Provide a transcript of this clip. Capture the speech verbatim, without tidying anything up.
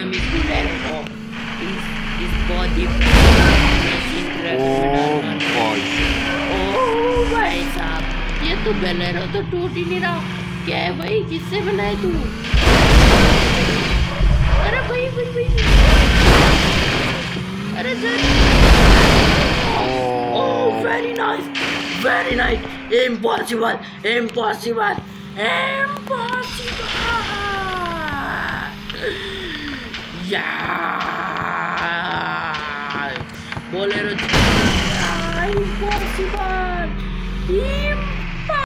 Name is Bolero. इस इस body ओ भाई साहब, ये तो बोलेरो तो टूट ही नहीं रहा। क्या है भाई, किससे बनाए तू? अरे भाई भाई भाई, अरे sir, oh very nice very nice. Impossible impossible impossible, या